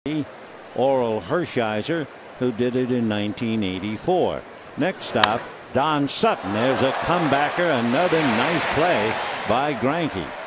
Oral Hershiser, who did it in 1984. Next stop, Don Sutton. There's a comebacker. Another nice play by Greinke.